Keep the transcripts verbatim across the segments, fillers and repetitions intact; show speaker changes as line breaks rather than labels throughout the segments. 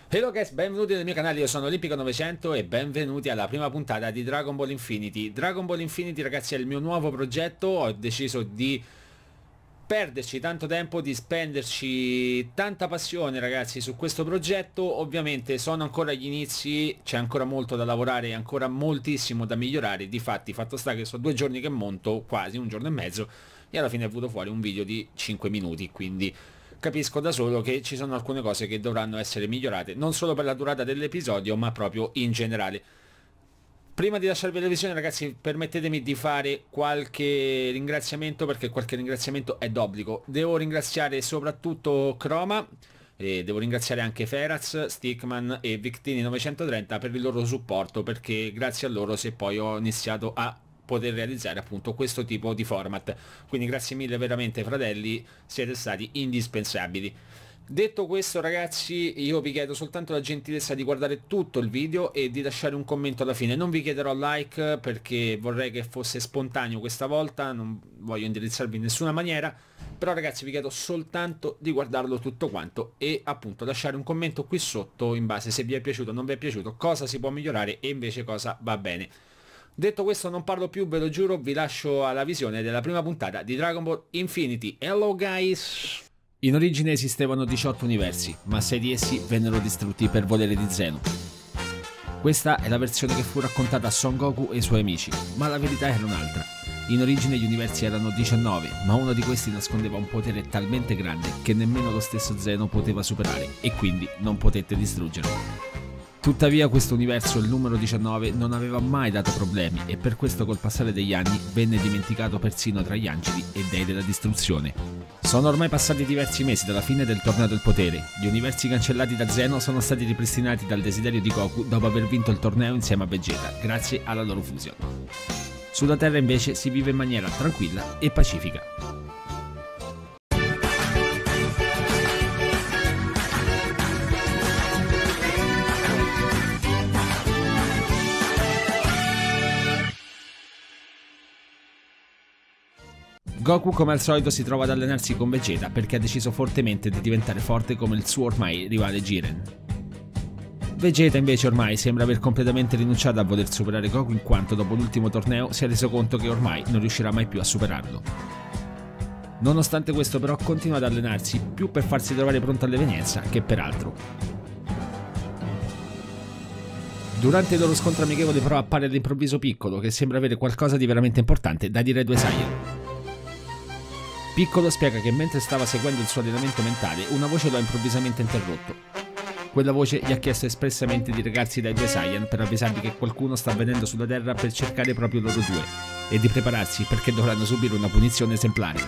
Hello guys, benvenuti nel mio canale, io sono Olimpico novecento e benvenuti alla prima puntata di Dragon Ball Infinity. Dragon Ball Infinity, ragazzi, è il mio nuovo progetto. Ho deciso di perderci tanto tempo, di spenderci tanta passione, ragazzi, su questo progetto. Ovviamente sono ancora agli inizi, c'è ancora molto da lavorare e ancora moltissimo da migliorare. Difatti, fatto sta che sono due giorni che monto, quasi un giorno e mezzo, e alla fine è venuto fuori un video di cinque minuti, quindi capisco da solo che ci sono alcune cose che dovranno essere migliorate, non solo per la durata dell'episodio, ma proprio in generale. Prima di lasciarvi la visione, ragazzi, permettetemi di fare qualche ringraziamento, perché qualche ringraziamento è d'obbligo. Devo ringraziare soprattutto Chroma, e devo ringraziare anche Feraz, Stickman e Victini novecentotrenta per il loro supporto, perché grazie a loro se poi ho iniziato a poter realizzare appunto questo tipo di format. Quindi grazie mille veramente, fratelli, siete stati indispensabili. Detto questo, ragazzi, io vi chiedo soltanto la gentilezza di guardare tutto il video e di lasciare un commento alla fine. Non vi chiederò like perché vorrei che fosse spontaneo questa volta, non voglio indirizzarvi in nessuna maniera, però ragazzi vi chiedo soltanto di guardarlo tutto quanto e appunto lasciare un commento qui sotto in base se vi è piaciuto o non vi è piaciuto, cosa si può migliorare e invece cosa va bene. Detto questo non parlo più, ve lo giuro, vi lascio alla visione della prima puntata di Dragon Ball Infinity. Hello guys! In origine esistevano diciotto universi, ma sei di essi vennero distrutti per volere di Zeno. Questa è la versione che fu raccontata a Son Goku e i suoi amici, ma la verità era un'altra. In origine gli universi erano diciannove, ma uno di questi nascondeva un potere talmente grande che nemmeno lo stesso Zeno poteva superare e quindi non potette distruggerlo. Tuttavia questo universo, il numero diciannove, non aveva mai dato problemi e per questo col passare degli anni venne dimenticato persino tra gli angeli e dei della distruzione. Sono ormai passati diversi mesi dalla fine del torneo del potere. Gli universi cancellati da Zeno sono stati ripristinati dal desiderio di Goku dopo aver vinto il torneo insieme a Vegeta, grazie alla loro fusione. Sulla Terra invece si vive in maniera tranquilla e pacifica. Goku come al solito si trova ad allenarsi con Vegeta perché ha deciso fortemente di diventare forte come il suo ormai rivale Jiren. Vegeta invece ormai sembra aver completamente rinunciato a voler superare Goku in quanto dopo l'ultimo torneo si è reso conto che ormai non riuscirà mai più a superarlo. Nonostante questo però continua ad allenarsi più per farsi trovare pronto all'evenienza che per altro. Durante il loro scontro amichevole però appare all'improvviso Piccolo che sembra avere qualcosa di veramente importante da dire ai due Saiyan. Piccolo spiega che mentre stava seguendo il suo allenamento mentale, una voce lo ha improvvisamente interrotto. Quella voce gli ha chiesto espressamente di recarsi dai due Saiyan per avvisarli che qualcuno sta venendo sulla Terra per cercare proprio loro due, e di prepararsi perché dovranno subire una punizione esemplare.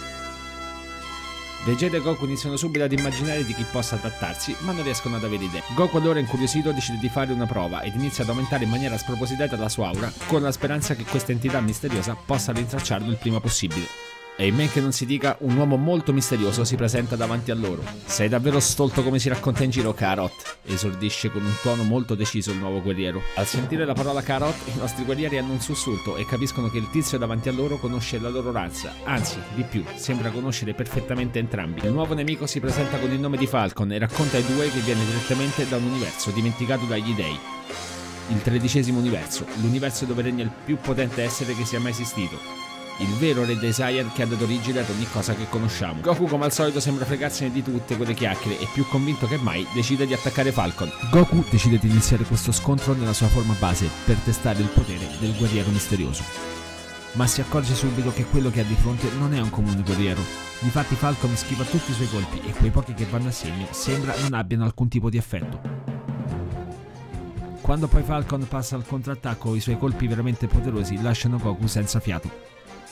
Vegeta e Goku iniziano subito ad immaginare di chi possa trattarsi, ma non riescono ad avere idee. Goku allora incuriosito decide di fare una prova ed inizia ad aumentare in maniera spropositata la sua aura, con la speranza che questa entità misteriosa possa rintracciarlo il prima possibile. E in men che non si dica, un uomo molto misterioso si presenta davanti a loro. Sei davvero stolto come si racconta in giro, Carrot? Esordisce con un tono molto deciso il nuovo guerriero. Al sentire la parola Carrot, i nostri guerrieri hanno un sussulto e capiscono che il tizio davanti a loro conosce la loro razza. Anzi, di più, sembra conoscere perfettamente entrambi. Il nuovo nemico si presenta con il nome di Falcon e racconta ai due che viene direttamente da un universo dimenticato dagli dei. Il tredicesimo universo, l'universo dove regna il più potente essere che sia mai esistito. Il vero re dei Saiyan che ha dato origine ad ogni cosa che conosciamo. Goku come al solito sembra fregarsene di tutte quelle chiacchiere e più convinto che mai decide di attaccare Falcon. Goku decide di iniziare questo scontro nella sua forma base per testare il potere del guerriero misterioso. Ma si accorge subito che quello che ha di fronte non è un comune guerriero. Difatti Falcon schiva tutti i suoi colpi e quei pochi che vanno a segno sembra non abbiano alcun tipo di effetto. Quando poi Falcon passa al contrattacco, i suoi colpi veramente poderosi lasciano Goku senza fiato.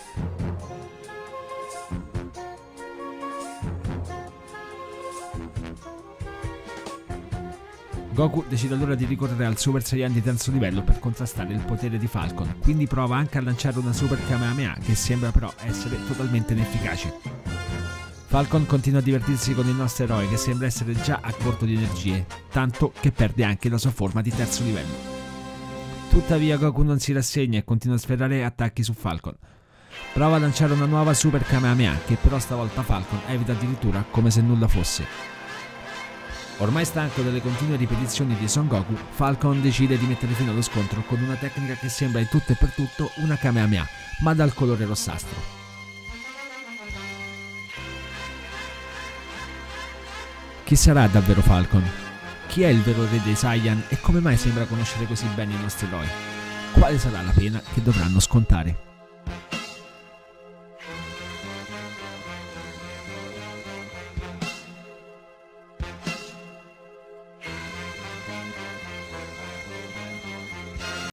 Goku decide allora di ricorrere al Super Saiyan di terzo livello per contrastare il potere di Falcon, quindi prova anche a lanciare una Super Kamehameha che sembra però essere totalmente inefficace. Falcon continua a divertirsi con il nostro eroe che sembra essere già a corto di energie, tanto che perde anche la sua forma di terzo livello. Tuttavia Goku non si rassegna e continua a sferrare attacchi su Falcon. Prova a lanciare una nuova Super Kamehameha che però stavolta Falcon evita addirittura come se nulla fosse.
Ormai stanco delle continue ripetizioni di Son Goku, Falcon decide di mettere fine allo scontro con una tecnica che sembra in tutto e per tutto una Kamehameha, ma dal colore rossastro. Chi sarà davvero Falcon? Chi è il vero re dei Saiyan e come mai sembra conoscere così bene i nostri eroi? Quale sarà la pena che dovranno scontare?